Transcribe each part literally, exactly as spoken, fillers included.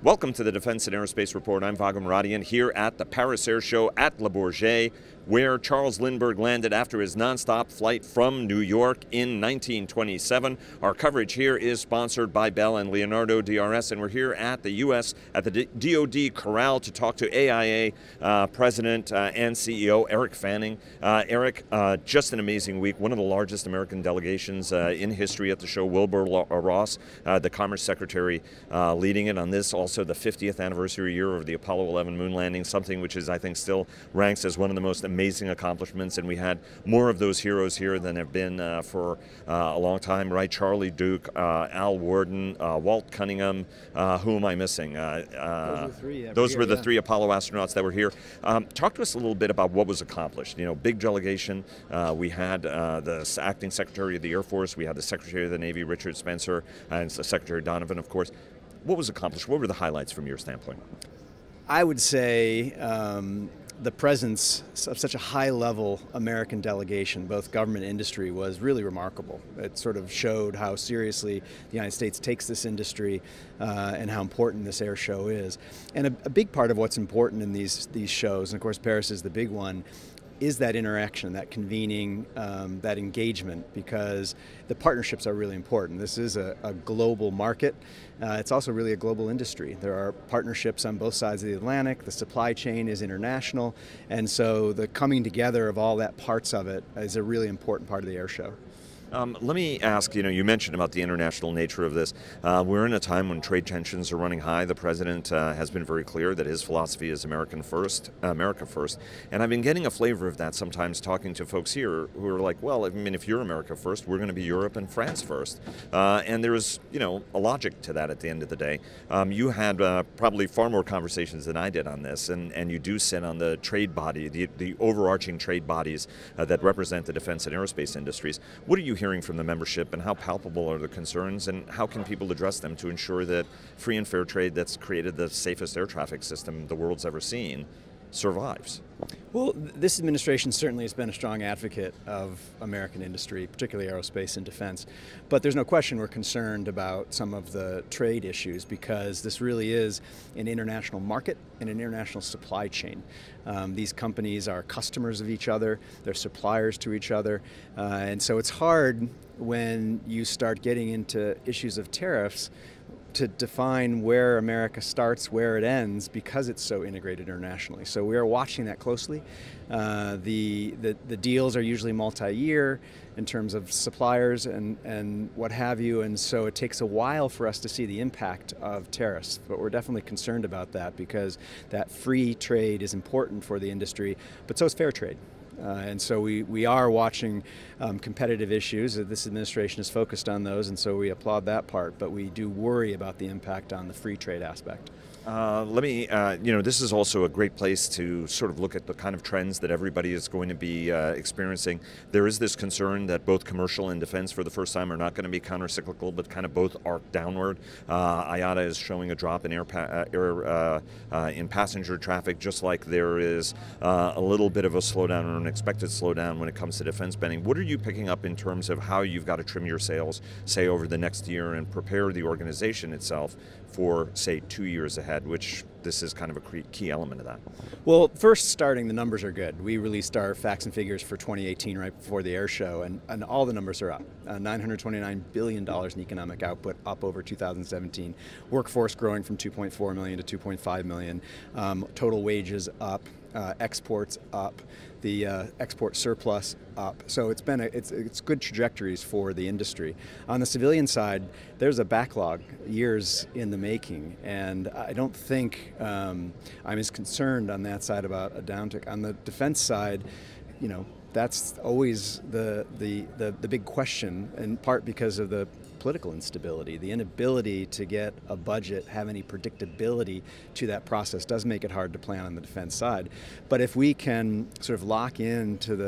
Welcome to the Defense and Aerospace Report. I'm Vago Muradian here at the Paris Air Show at Le Bourget, where Charles Lindbergh landed after his nonstop flight from New York in nineteen twenty-seven. Our coverage here is sponsored by Bell and Leonardo D R S, and we're here at the U S at the D O D Corral to talk to A I A uh, President uh, and C E O Eric Fanning. Uh, Eric, uh, just an amazing week. One of the largest American delegations uh, in history at the show. Wilbur Ross, uh, the Commerce Secretary, uh, leading it on this. Also the fiftieth anniversary year of the Apollo eleven moon landing, something which is, I think, still ranks as one of the most amazing accomplishments, and we had more of those heroes here than have been uh, for uh, a long time, right? Charlie Duke, uh, Al Worden, uh, Walt Cunningham, uh, who am I missing? Uh, uh, those were the three, yeah, those here, were the yeah. three Apollo astronauts that were here. Um, talk to us a little bit about what was accomplished. You know, big delegation. Uh, we had uh, the acting Secretary of the Air Force, we had the Secretary of the Navy, Richard Spencer, and Secretary Donovan, of course. What was accomplished? What were the highlights from your standpoint? I would say um, the presence of such a high-level American delegation, both government and industry, was really remarkable. It sort of showed how seriously the United States takes this industry uh, and how important this air show is. And a, a big part of what's important in these, these shows, and of course Paris is the big one, is that interaction, that convening, um, that engagement, because the partnerships are really important. This is a, a global market. Uh, it's also really a global industry. There are partnerships on both sides of the Atlantic. The supply chain is international. And so the coming together of all that parts of it is a really important part of the air show. Um, let me ask, you know, you mentioned about the international nature of this. Uh, we're in a time when trade tensions are running high. The president uh, has been very clear that his philosophy is American first, uh, America first. And I've been getting a flavor of that sometimes talking to folks here who are like, well, I mean, if you're America first, we're going to be Europe and France first. Uh, and there's, you know, a logic to that at the end of the day. Um, you had uh, probably far more conversations than I did on this, and, and you do sit on the trade body, the, the overarching trade bodies uh, that represent the defense and aerospace industries. What are you hearing from the membership, and how palpable are the concerns, and how can people address them to ensure that free and fair trade that's created the safest air traffic system the world's ever seen survives? Well, this administration certainly has been a strong advocate of American industry, particularly aerospace and defense. But there's no question we're concerned about some of the trade issues, because this really is an international market and an international supply chain. Um, these companies are customers of each other, they're suppliers to each other, uh, and so it's hard when you start getting into issues of tariffs to define where America starts, where it ends, because it's so integrated internationally. So we are watching that closely. Uh, the, the the deals are usually multi-year in terms of suppliers and, and what have you, and so it takes a while for us to see the impact of tariffs. But we're definitely concerned about that, because that free trade is important for the industry, but so is fair trade. Uh, and so we, we are watching um, competitive issues. This administration is focused on those, and so we applaud that part, but we do worry about the impact on the free trade aspect. Uh, let me, uh, you know, this is also a great place to sort of look at the kind of trends that everybody is going to be uh, experiencing. There is this concern that both commercial and defense for the first time are not going to be counter-cyclical, but kind of both arc downward. Uh, I A T A is showing a drop in air, pa uh, air uh, uh, in passenger traffic, just like there is uh, a little bit of a slowdown or an expected slowdown when it comes to defense spending. What are you picking up in terms of how you've got to trim your sails, say, over the next year, and prepare the organization itself for, say, two years ahead, which this is kind of a key element of that? Well, first, starting, the numbers are good. We released our facts and figures for twenty eighteen right before the air show, and, and all the numbers are up. Uh, nine hundred twenty-nine billion dollars in economic output, up over two thousand seventeen. Workforce growing from two point four million to two point five million. Um, total wages up. Uh, exports up, the uh, export surplus up. So it's been a, it's it's good trajectories for the industry. On the civilian side, there's a backlog, years in the making, and I don't think um, I'm as concerned on that side about a downtick. On the defense side, you know, that's always the the the, the big question, in part because of the political instability. The inability to get a budget, have any predictability to that process does make it hard to plan on the defense side. But if we can sort of lock in to the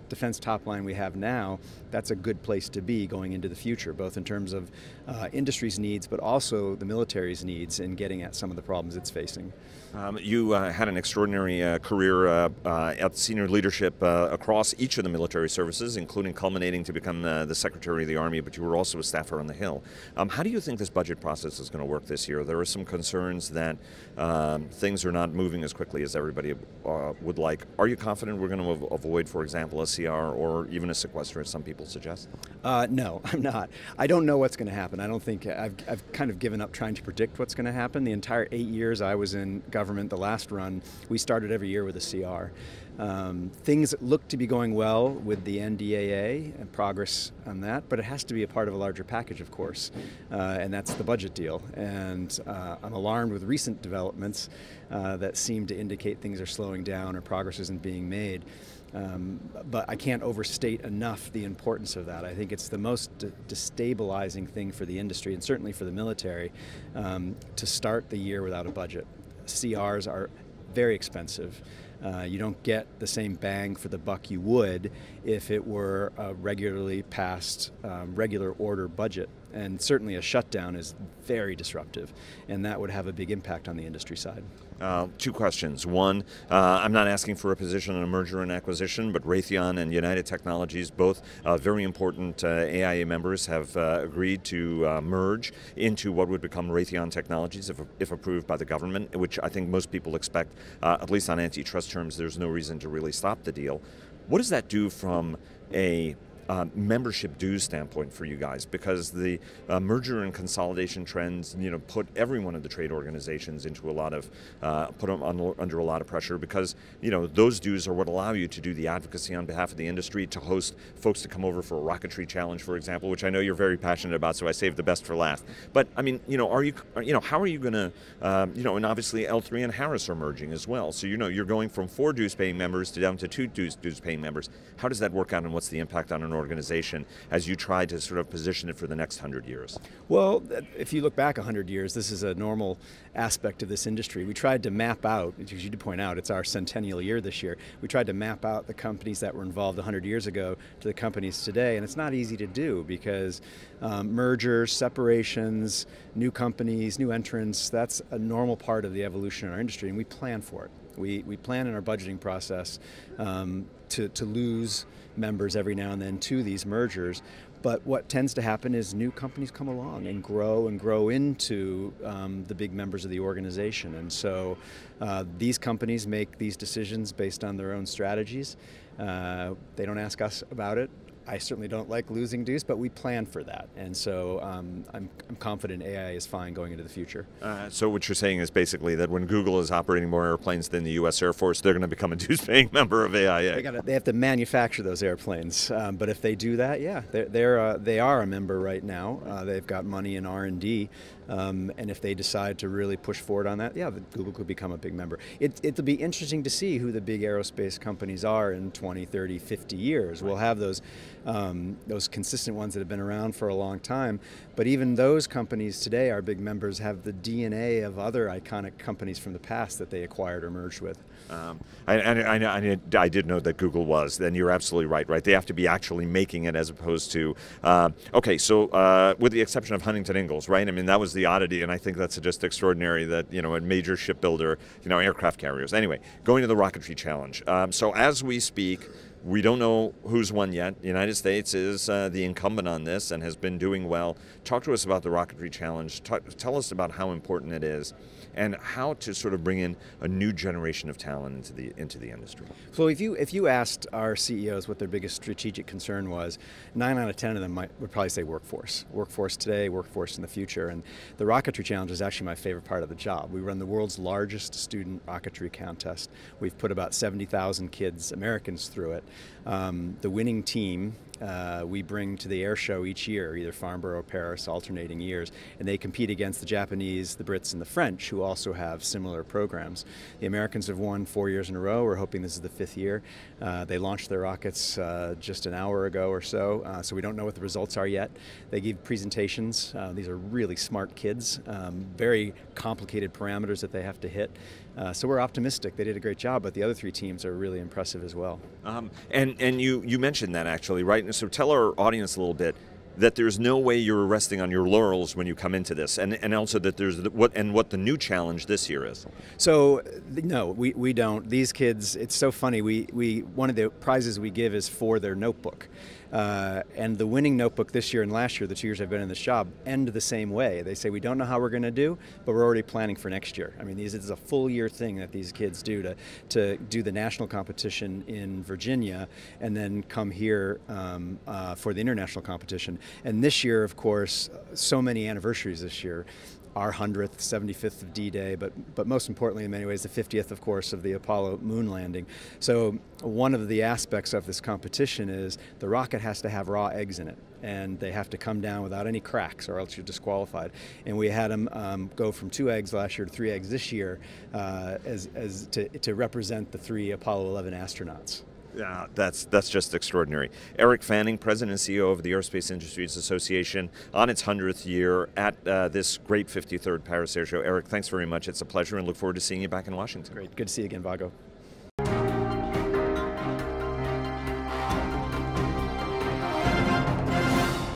defense top line we have now, that's a good place to be going into the future, both in terms of uh, industry's needs, but also the military's needs in getting at some of the problems it's facing. Um, you uh, had an extraordinary uh, career uh, uh, at senior leadership uh, across each of the military services, including culminating to become the, the Secretary of the Army, but you were also a staffer on the Hill. Um, how do you think this budget process is going to work this year? There are some concerns that um, things are not moving as quickly as everybody uh, would like. Are you confident we're going to av avoid, for example, a C R or even a sequester, as some people suggest? Uh, no, I'm not. I don't know what's going to happen. I don't think, I've, I've kind of given up trying to predict what's going to happen. The entire eight years I was in government, the last run, we started every year with a C R. Um, things look to be going well with the N D A A and progress on that, but it has to be a part of a larger package, of course, uh, and that's the budget deal. And uh, I'm alarmed with recent developments uh, that seem to indicate things are slowing down or progress isn't being made. Um, but I can't overstate enough the importance of that. I think it's the most de destabilizing thing for the industry and certainly for the military um, to start the year without a budget. C Rs are very expensive. Uh, you don't get the same bang for the buck you would if it were a regularly passed, um, regular order budget. And certainly a shutdown is very disruptive, and that would have a big impact on the industry side. Uh, two questions. One, uh, I'm not asking for a position on a merger and acquisition, but Raytheon and United Technologies, both uh, very important uh, A I A members, have uh, agreed to uh, merge into what would become Raytheon Technologies if, if approved by the government, which I think most people expect, uh, at least on antitrust terms, there's no reason to really stop the deal. What does that do from a Uh, membership dues standpoint for you guys? Because the uh, merger and consolidation trends, you know, put every one of the trade organizations into a lot of, uh, put them on, under a lot of pressure, because, you know, those dues are what allow you to do the advocacy on behalf of the industry, to host folks to come over for a Rocketry challenge, for example, which I know you're very passionate about, so I saved the best for last. But, I mean, you know, are you, you know, how are you going to, um, you know, and obviously L three and Harris are merging as well, so, you know, you're going from four dues-paying members to down to two dues, dues-paying members. How does that work out, and what's the impact on an organization as you try to sort of position it for the next hundred years? Well, if you look back a hundred years, this is a normal aspect of this industry. We tried to map out, as you did point out, it's our centennial year this year. We tried to map out the companies that were involved a hundred years ago to the companies today, and it's not easy to do because um, mergers, separations, new companies, new entrants, that's a normal part of the evolution in our industry, and we plan for it. We, we plan in our budgeting process um, to, to lose members every now and then to these mergers, but what tends to happen is new companies come along and grow and grow into um, the big members of the organization, and so uh, these companies make these decisions based on their own strategies. Uh, they don't ask us about it. I certainly don't like losing dues, but we plan for that, and so um, I'm, I'm confident A I A is fine going into the future. Uh, so what you're saying is basically that when Google is operating more airplanes than the U S Air Force, they're going to become a dues-paying member of A I A. They, gotta, they have to manufacture those airplanes, um, but if they do that, yeah, they're, they're, uh, they are a member right now. Uh, they've got money in R and D, um, and if they decide to really push forward on that, yeah, Google could become a big member. It, it'll be interesting to see who the big aerospace companies are in twenty, thirty, fifty years. Right. We'll have those Um, those consistent ones that have been around for a long time, but even those companies today, our big members, have the D N A of other iconic companies from the past that they acquired or merged with. Um, I, I, I, I did know that Google was, then you're absolutely right, right? They have to be actually making it as opposed to, uh, okay, so uh, with the exception of Huntington Ingalls, right? I mean, that was the oddity, and I think that's just extraordinary that, you know, a major shipbuilder, you know, aircraft carriers. Anyway, going to the Rocketry Challenge. Um, so as we speak, we don't know who's won yet. The United States is uh, the incumbent on this and has been doing well. Talk to us about the Rocketry Challenge. Talk, tell us about how important it is and how to sort of bring in a new generation of talent into the into the industry. So if you if you asked our C E Os what their biggest strategic concern was, nine out of ten of them might, would probably say workforce. Workforce today, workforce in the future. And the Rocketry Challenge is actually my favorite part of the job. We run the world's largest student rocketry contest. We've put about seventy thousand kids, Americans, through it. Um, the winning team uh, we bring to the air show each year, either Farnborough or Paris, alternating years, and they compete against the Japanese, the Brits, and the French, who also have similar programs. The Americans have won four years in a row. We're hoping this is the fifth year. Uh, they launched their rockets uh, just an hour ago or so, uh, so we don't know what the results are yet. They give presentations. Uh, these are really smart kids, um, very complicated parameters that they have to hit. Uh, so we're optimistic. They did a great job, but the other three teams are really impressive as well. Um, and and you, you mentioned that actually, right? And so tell our audience a little bit that there's no way you're resting on your laurels when you come into this, and and also that there's the, what and what the new challenge this year is. So no, we, we don't. These kids, it's so funny. We we one of the prizes we give is for their notebook, uh, and the winning notebook this year and last year, the two years I've been in this job, end the same way. They say we don't know how we're going to do, but we're already planning for next year. I mean, these it's a full year thing that these kids do to to do the national competition in Virginia, and then come here um, uh, for the international competition. And this year, of course, so many anniversaries this year. Our hundredth, seventy-fifth of D-Day, but but most importantly in many ways the fiftieth, of course, of the Apollo moon landing. So one of the aspects of this competition is the rocket has to have raw eggs in it, and they have to come down without any cracks or else you're disqualified. And we had them um, go from two eggs last year to three eggs this year uh, as, as to, to represent the three Apollo eleven astronauts. Yeah, that's that's just extraordinary. Eric Fanning, President and C E O of the Aerospace Industries Association, on its hundredth year at uh, this great fifty-third Paris Air Show. Eric, thanks very much. It's a pleasure, and look forward to seeing you back in Washington. Great. Good to see you again, Vago.